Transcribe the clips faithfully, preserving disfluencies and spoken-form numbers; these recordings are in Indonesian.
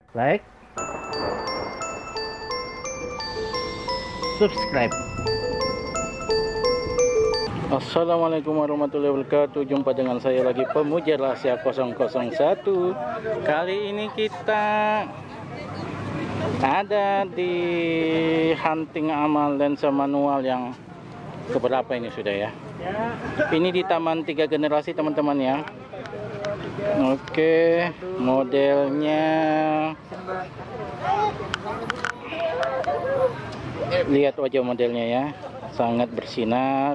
like, subscribe. Assalamualaikum warahmatullahi wabarakatuh. Jumpa dengan saya lagi, Pemuja Rahasia nol nol satu. Kali ini kita ada di hunting amal lensa manual yang keberapa ini sudah ya. Ini di Taman Tiga Generasi teman-teman ya. Oke, modelnya lihat wajah modelnya ya, sangat bersinar.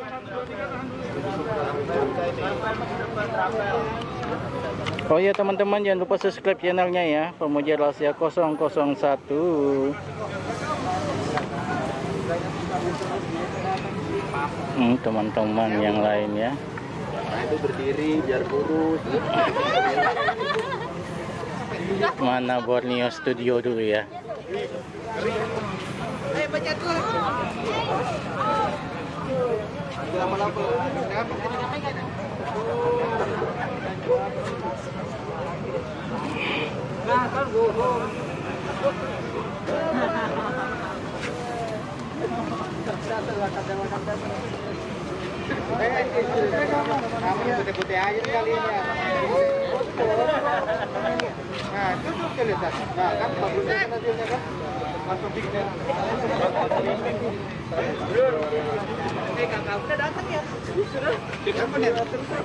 Oh ya teman-teman, jangan lupa subscribe channelnya ya, Pemuja Rahasia nol nol satu. Hmm, teman-teman yang lain ya. Itu berdiri biar kurus. Mana Borneo Studio dulu ya. Kamu putih-putih aja kali ini ya. Nah, duduk ke lihat. Nah, kan bagusnya kan hasilnya kan. Langsung bikin. Eh, kakak udah datang ya? Sudah. Kapan ya?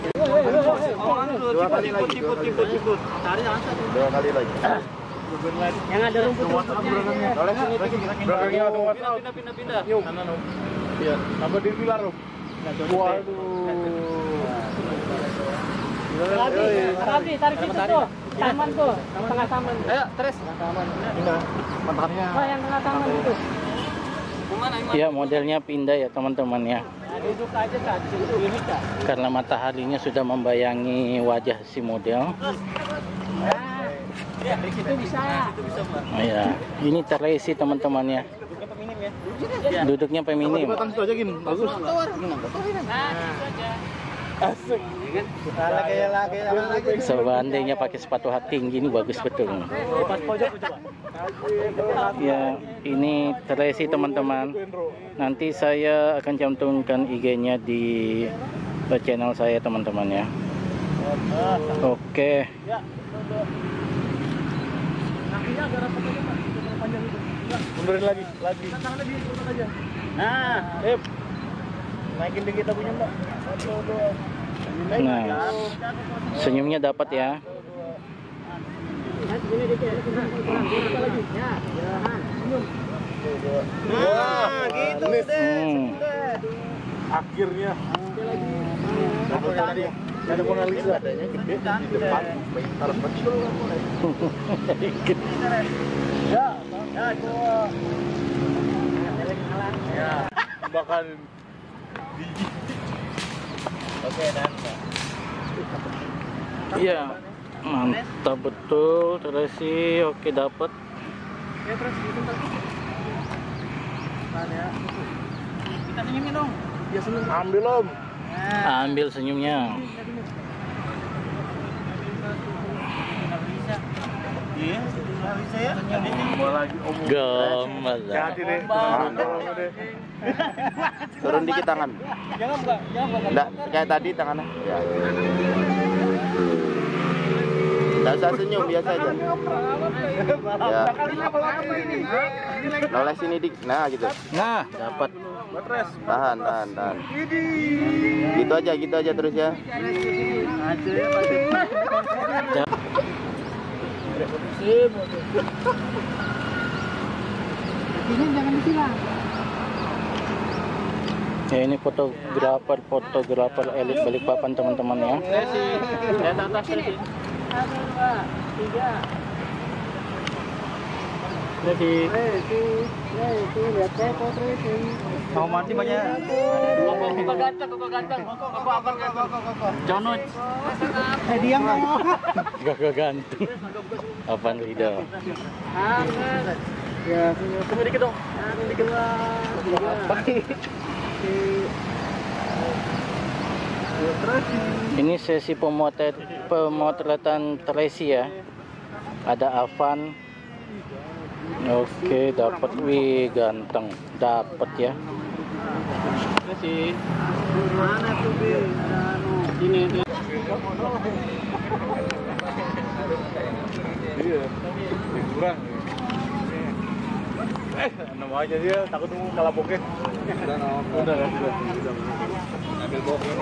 Dua kali lagi. Tiput, tiput, tiput. Cari jangan satu. Dua kali lagi. Yang ada rumput-rumputnya. Oleh sini belakangnya Pindah, pindah, pindah. Sana no. Iya, tambah di pilar, Rom. Waduh. Rabi, Rabi, tarik itu tuh. Taman tuh, tengah taman. Ayo, terus. Taman. Pindah. Mantapnya. Oh, yang tengah taman itu. Ya, modelnya pindah ya teman-teman ya. Duduk aja Kak, ini Kak. Karena mataharinya sudah membayangi wajah si model. Ya, di situ bisa. Oh ya, ini terisi teman-teman ya. Duduknya feminim. Batang situ aja gini, bagus. Nah, itu aja. Asik. Lagi lagi lagi. Seandainya pakai sepatu hak tinggi ini bagus betul. Pas pojok coba. Ya, ini terisi teman-teman. Nanti saya akan cantumkan I G-nya di channel saya teman-teman ya. Oke. Kakinya agak rapat aja Pak, panjang itu. Mundurin lagi, lagi. Tangannya di turun aja. Nah, Ip. Naikin dikit abunya, Mbak. Satu, dua. Nah, senyumnya dapat ya. Nah, sini dikit. Kurang, kurang lagi. Ya, jalan. Senyum. Nah, gitu deh. Hmm. Akhirnya. Satu tadi. Ada Mona Lisa adanya gede di depan, pintar betul mulai. Ya, ya dua. Ya, bakal biji. Oke, dan. Iya, mantap betul terisi. Oke, dapat. Ya, terus gitu tadi. Ya. Kita senyumin dong. Ya senyum. Ambil Om. Ambil senyumnya. Iya, bisa ya. Mau lagi Om. Gemes. Jadi deh. Turun dikit tangan. Jangan Mbak, jangan Mbak. Enggak, kayak tadi tangannya. Ya. Enggak usah senyum, biasa aja. Ya. Noleh sini dik. Nah, gitu. Nah, dapat. Tahan, tahan, tahan. Gitu aja, gitu aja terus ya. Ini jangan disilang. Ya, ini fotografer fotografer elit Balikpapan teman-teman ya. Lihat atas sini. Satu, dua, tiga. Jadi lihat saya potretin. Mau mati banyak. Koko ganteng, koko ganteng. Koko apa koko? Jonut. Eh diam ngomong. Gak ganteng. Apaan Rido? Hangat. Ya, tunggu dikit dong. Satu, dua, tiga. Ini sesi pemotret pemotretan Tracy ya. Ada Avan. Oke, dapat. Wih, ganteng. Dapat ya. Kasih. Mana tuh, Bi? Ini ini. Iya, kurang. Eh, nama aja dia takut nunggu kalapoknya. Udah, udah, udah. Ambil box ini.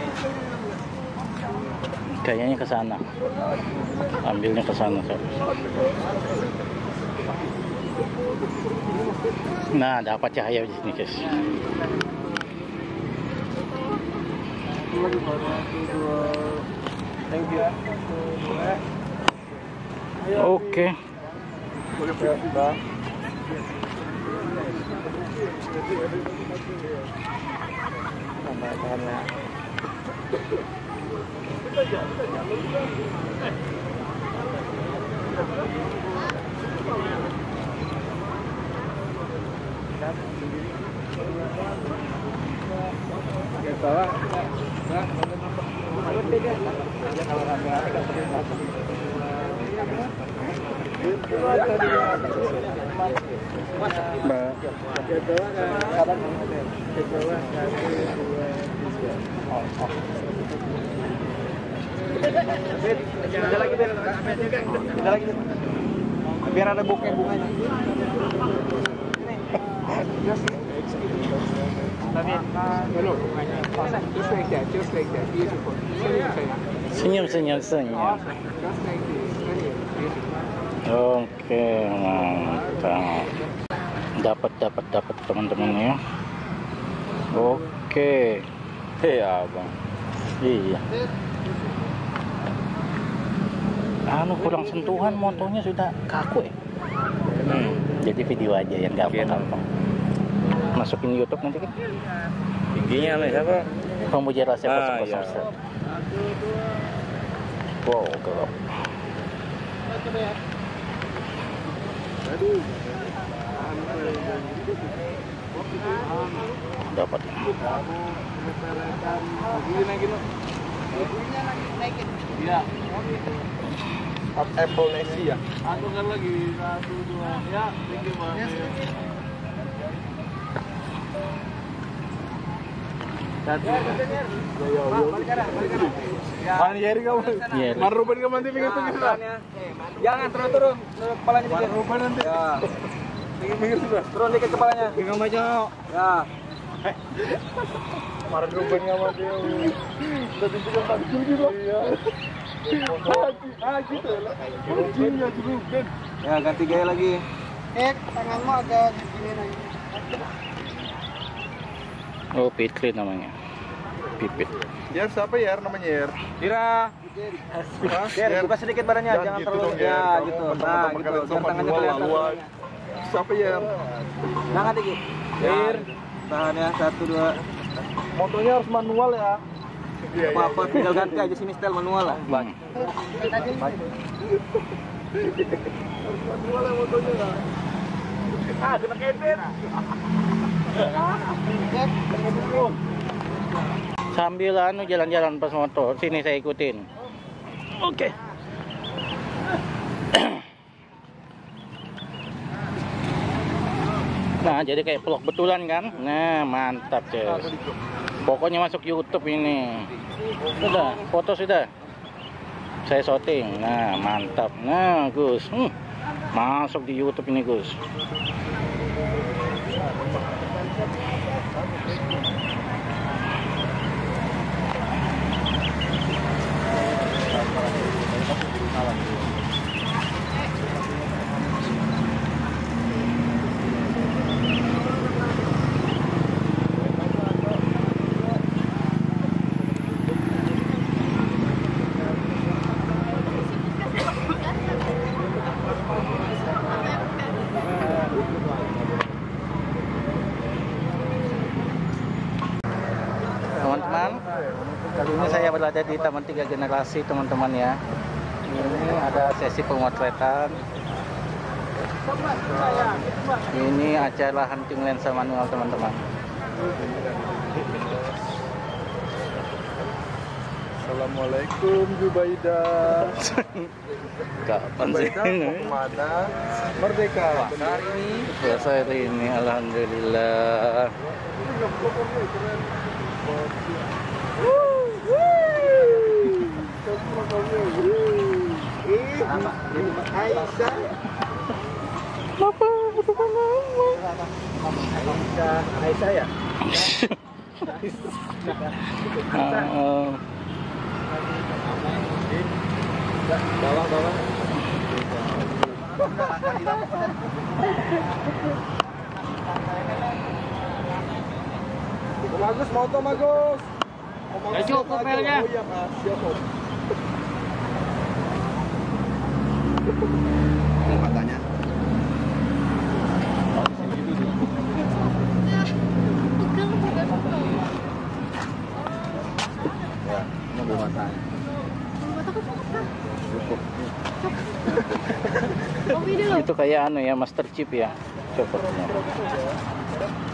Kayaknya ke sana. Ambilnya ke sana, Sob. Nah, dapat cahaya di sini, guys. Thank you. Oke. Mbak. Ada lagi, Ben. Ada lagi. Biar ada bokeh bunganya. Senyum, senyum, senyum. Oke, mantap. Dapat, dapat, dapat teman-teman ya. Oke. Hei, abang. Iya. Anu kurang sentuhan, motonya sudah kaku ya. Hmm, jadi video aja yang gampang-gampang. Masukin YouTube nanti kan. Tingginya nih siapa? Pemujara Ah, siapa iya. Wow, gelap. Dapat. Iya. Apple Nasi ya. Aturkan lagi satu dua. Ya, thank you, Pak. Satu. Mana Yeri kamu? Iya. Mana Ruben kamu nanti pinggir-pinggir sudah? Jangan turun turun, turun kepalanya Mana dikit. Ruben nanti? Ya, Pinggir-pinggir sudah. turun dikit kepalanya. Bingung aja. Ya. Mana Ruben kamu dia? Udah tunjukkan baju juga. Iya. Ah gitu lah. Bajunya Ruben. Ya, ganti gaya lagi. Eh, tanganmu agak gini lagi. Oh, Fitri namanya. Pipit. Yer siapa Yer namanya Yer? Dira. Yer, buka sedikit badannya, jangan gitu terlalu dong, ya, Yer. gitu. Kamu Nah, pertama gitu. kali Biar sama tangannya dua kelihatan. laluan. Siapa Yer? Jangan dikit. Yer. Tahan ya, satu dua. Motonya harus manual ya. Iya, Apa apa, tinggal ganti aja sini style manual lah. Hmm. Manual ya motonya lah. Ah, kena kepet. Sambil anu jalan-jalan pas motor, sini saya ikutin. Oke. Nah, jadi kayak vlog betulan kan? Nah, mantap, Ces. Pokoknya masuk YouTube ini. Sudah, foto sudah. Saya shooting. Nah, mantap. Nah, Gus. Hmm, masuk di YouTube ini, Gus. Teman-teman, kali ini saya berada di Taman Tiga Generasi, teman-teman ya. Ini ada sesi pemotretan. Ini acara hunting lensa manual, teman-teman. Assalamualaikum Jubaida. Kapan sih Jubaida ini? mau kemana? Merdeka puasa hari ini. Puasa hari ini, alhamdulillah. Aisyah. Apa? Bukan nama. Aisyah, Aisyah ya? Ah, Bawah, bawah. Bagus, moto bagus. Ya cukup pelnya. Oh iya, Mas. Siap, Om. Matanya. Ya, ini belum matanya. Oh, ini loh. itu kayak anu ya, Master Chip ya. Coba.